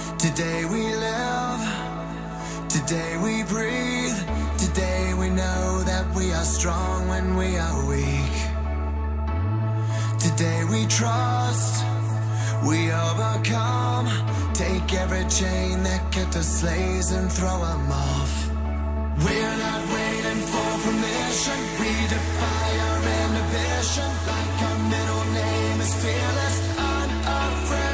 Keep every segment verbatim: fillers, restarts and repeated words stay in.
Today we live, today we breathe, today we know that we are strong when we are weak. Today we trust, we overcome, take every chain that kept us slaves and throw them off. We're not waiting for permission, we defy our inhibition, like our middle name is fearless, unafraid.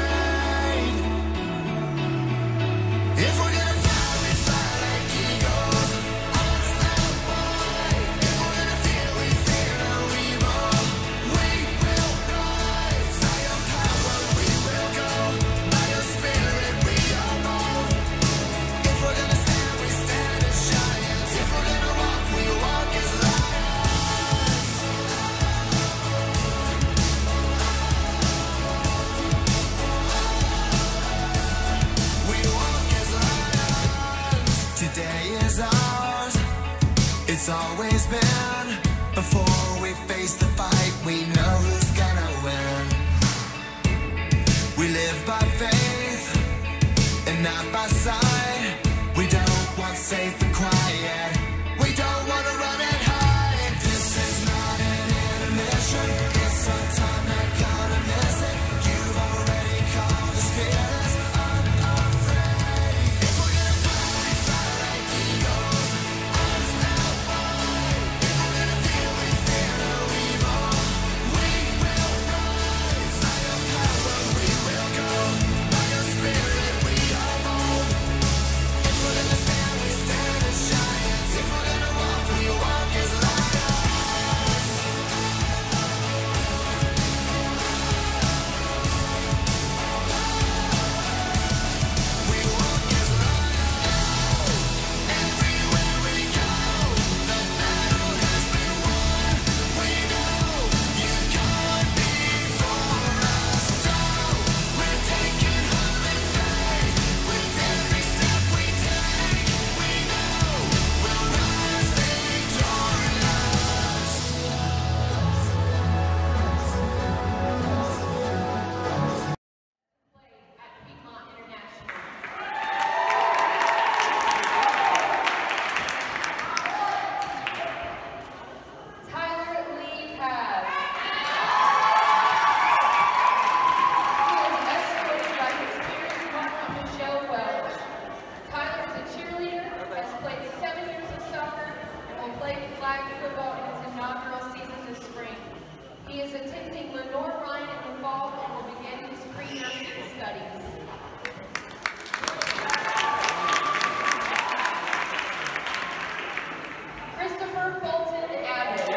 If we're gonna fly, we fly like eagles, unstoppable. If we're gonna fear, we fear no evil. We will rise, by your power we will go, by your spirit we are bold. If we're gonna stand, we stand as giants. If we're gonna walk, we walk as lions. We walk as lions. Today is ours, it's always been. Before we face the fight, we know who's gonna win. We live by faith and not by sight. We don't want safe and quiet, we don't want to run and hide. This is not an intermission, it's our time, not gonna miss it. You've already called us fearless, unafraid. If we're gonna fly, we fly like eagles, unstoppable. If we're gonna fear, we fear no evil. We will rise, by your power we will go, by your spirit we are bold. If we're gonna stand, we stand as giants. If we're gonna walk, we walk as lions. We walk as lions. Everywhere we go, the battle has been won. We know you've gone before us, so we're taking holy faith. With every step we take, we know we'll rise victorious. At Piedmont International. Tyler Lee Paz. He is escorted by his parents, Mark and Michelle Welch. Tyler is a cheerleader, has played seven years of soccer, and will play flag football in his inaugural season this spring. He is attending Lenore Ryan in the fall and will begin his pre-nursing studies. Christopher Fulton Abbott.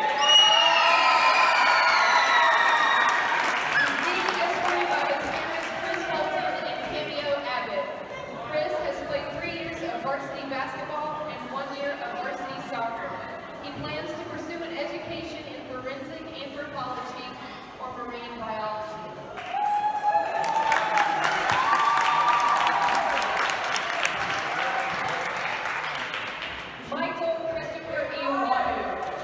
He's being escorted by his parents, Chris Fulton and Cameo Abbott. Chris has played three years of varsity basketball and one year of varsity soccer. He plans to pursue an education in forensic anthropology or marine biology. Michael Christopher Iwanu.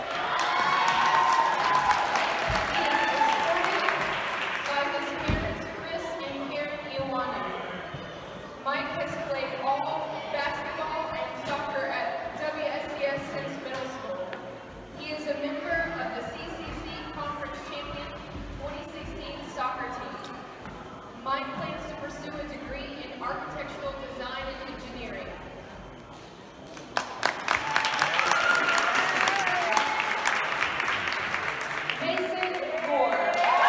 He is escorted by his parents, Chris and Karen Iwanu. Mike has played all basketball and soccer at W S C S since middle school. He is a member of the C C C Conference Champion twenty sixteen soccer team. Mike plans to pursue a degree in architectural design and engineering. Mason Moore.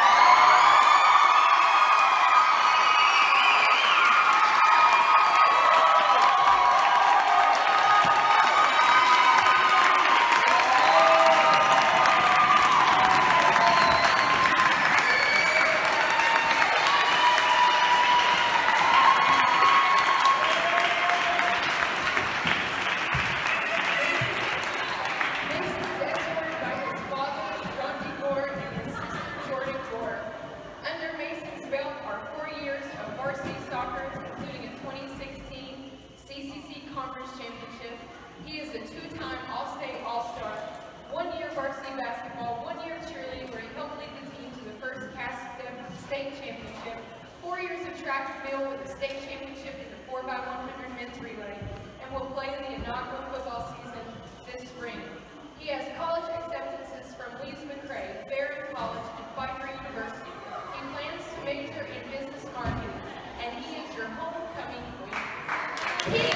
Mason is escorted by his father, Ron Gore, and his sister, Jordan Gore. Under Mason's belt are four years of varsity soccer, including a twenty sixteen C C C Conference Championship. He is a two-time All-State All-Star, one year varsity basketball, one year cheerleading, where he helped lead the team to the first Cass State Championship, four years of track and field with a state championship in the four by one hundred men's relay and will play in the inaugural football season this spring. He has college acceptances from Leeds-McRae, Barron College, and Pfeiffer University. He plans to major in business marketing, and he is your homecoming queen. He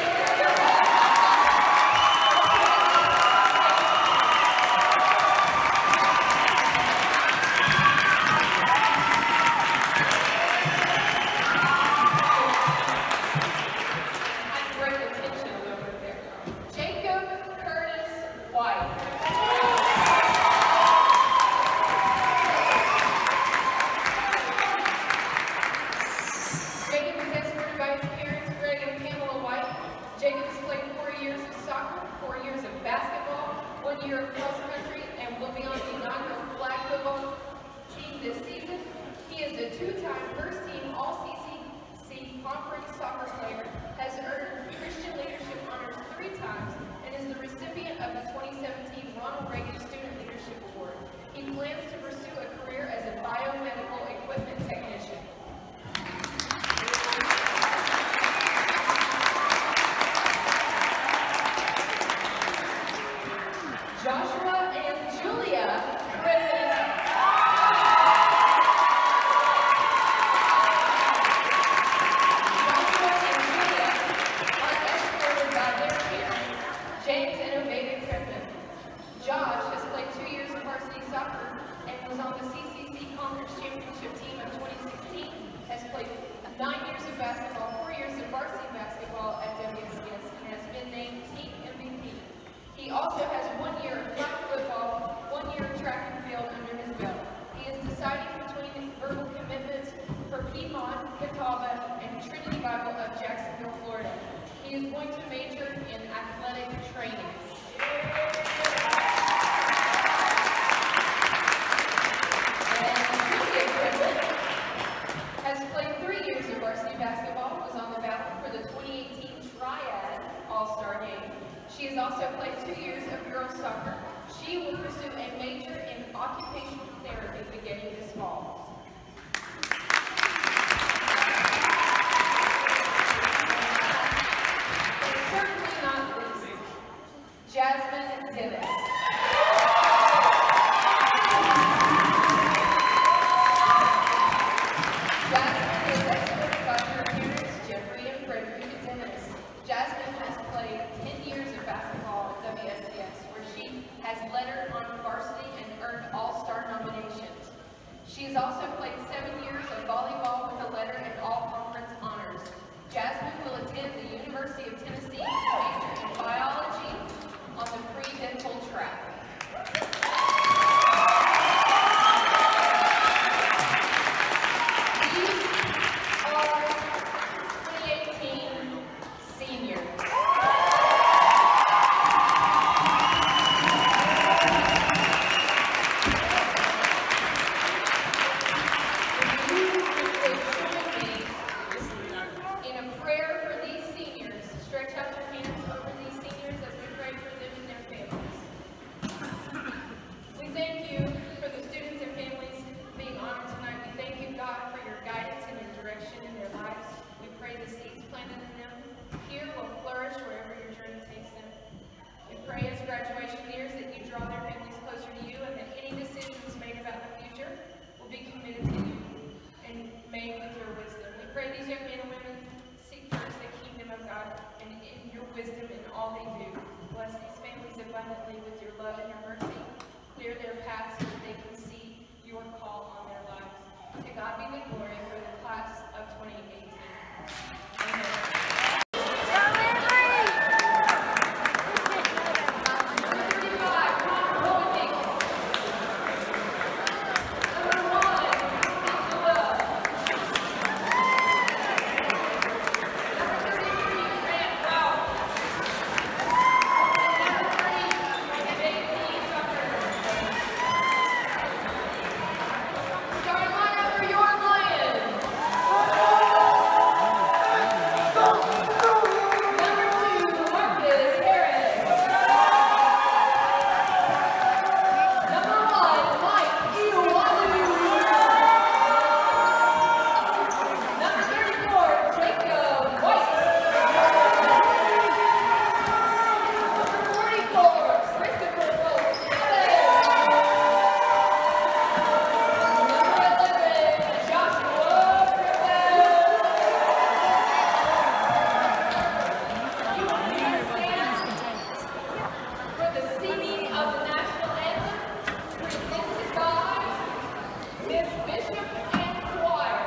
Miss Bishop and choir.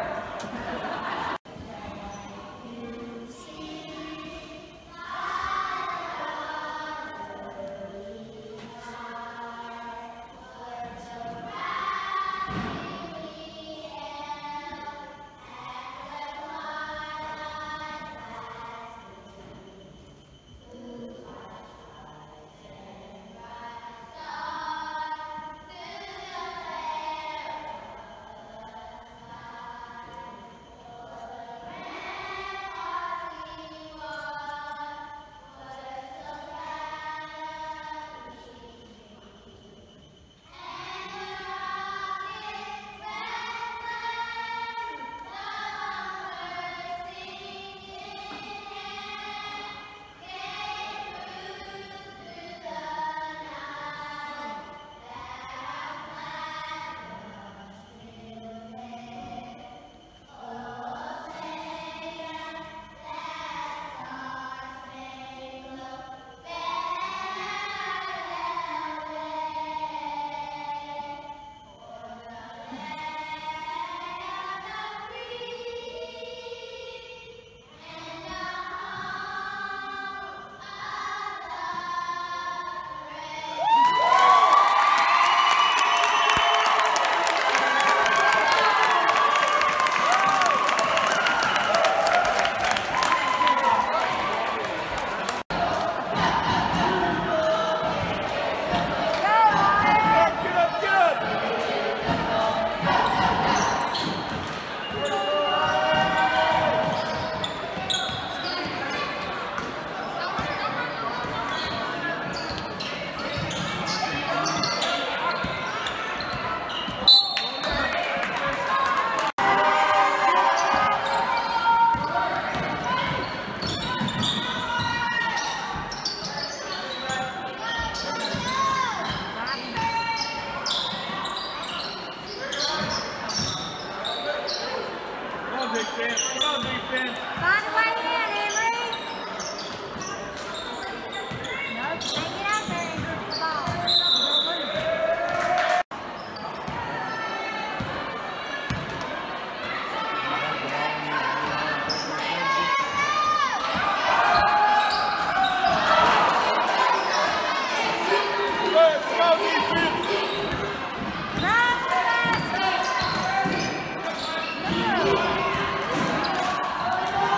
Let's go,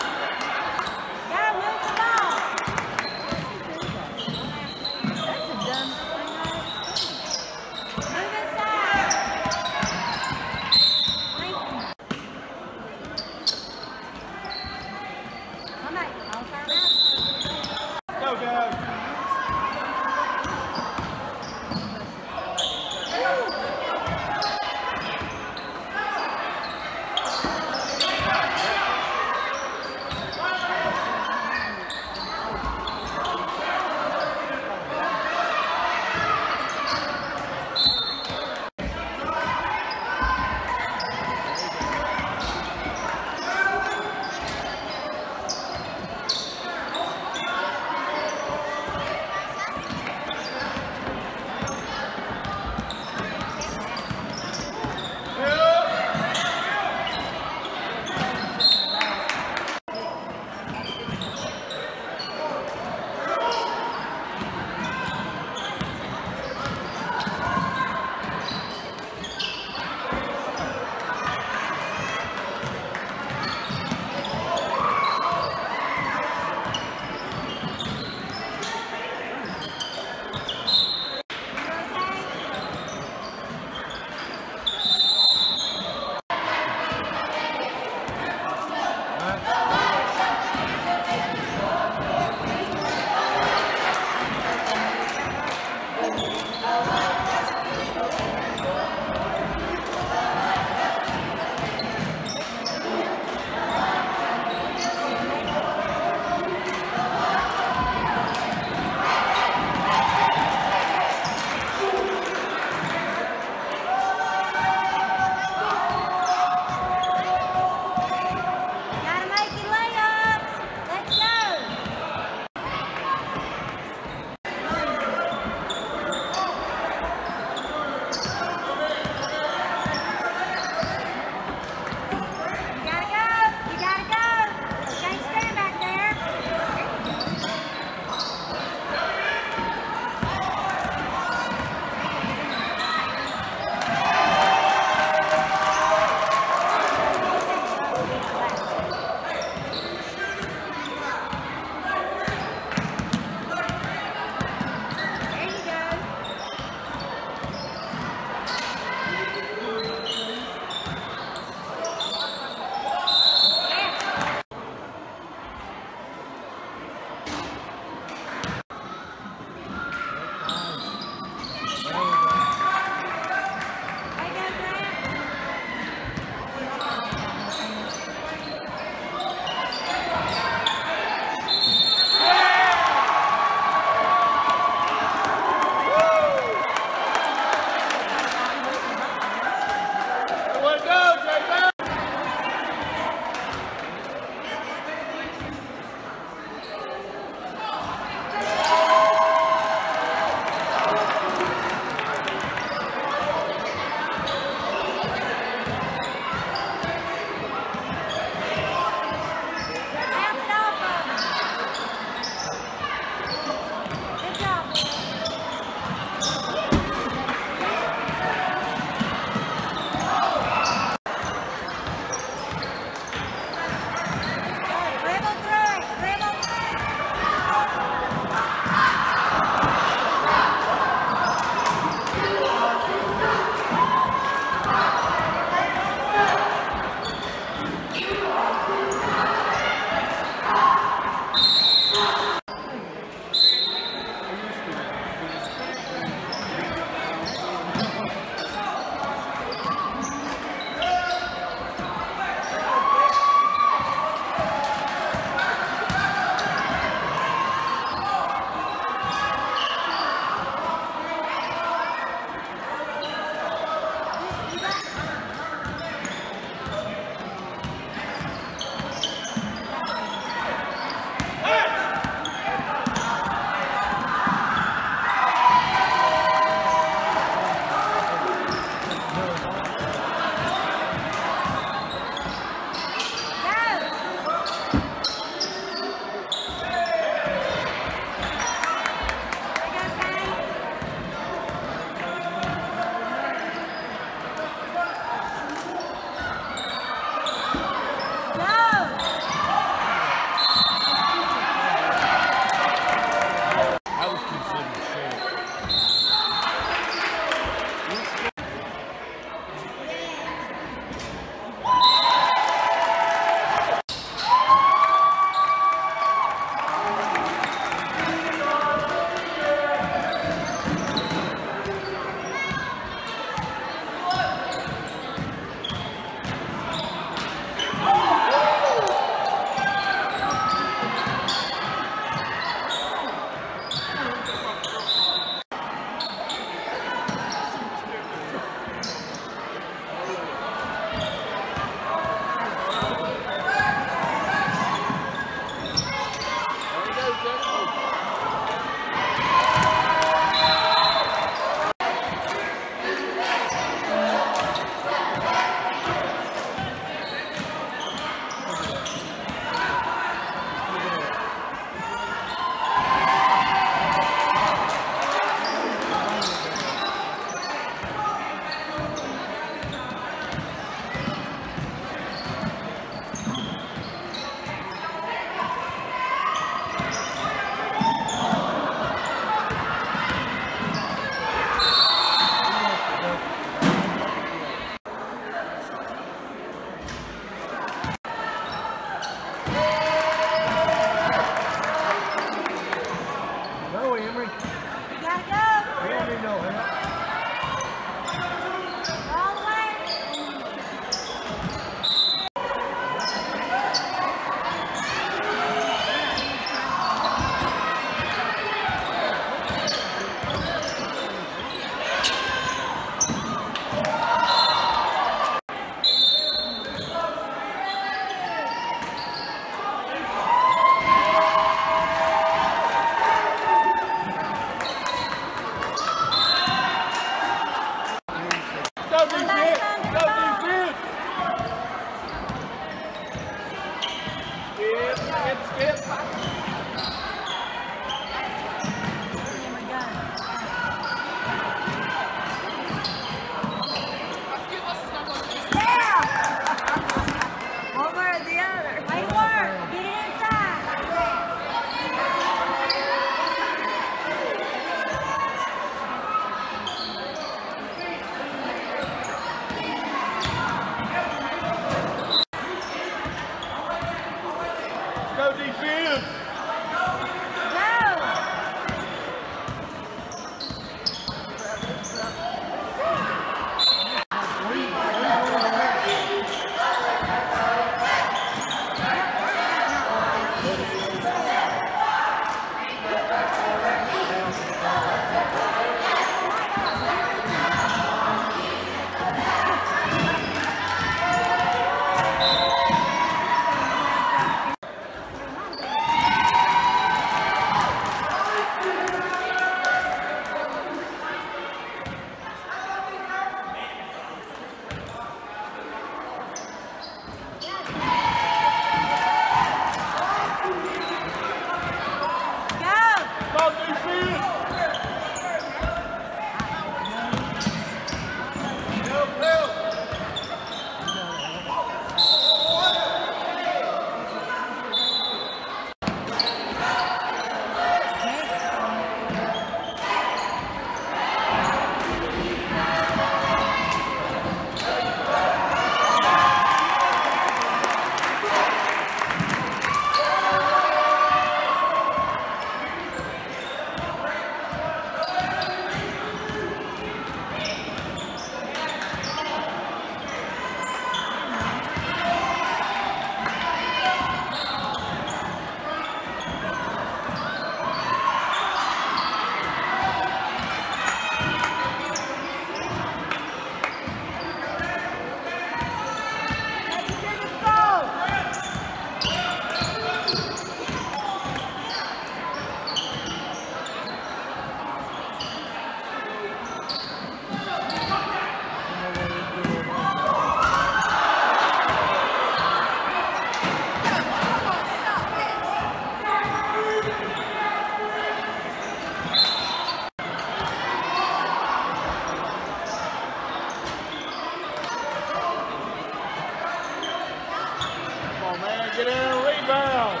Get in a rebound.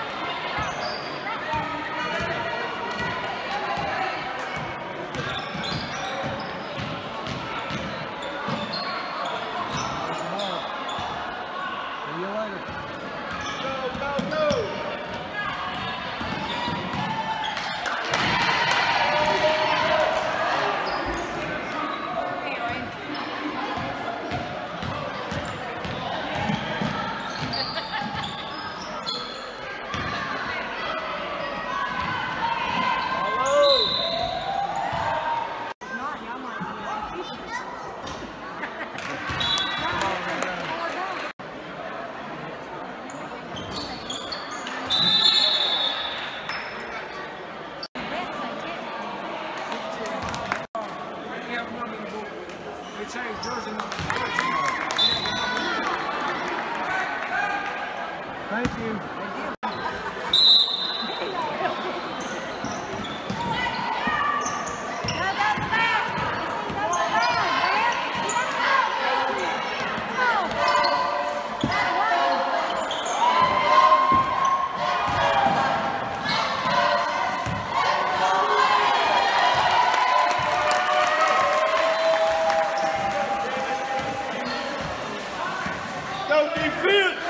See you later. Go, go, go. They changed jersey number fourteen. Thank you. Go defense!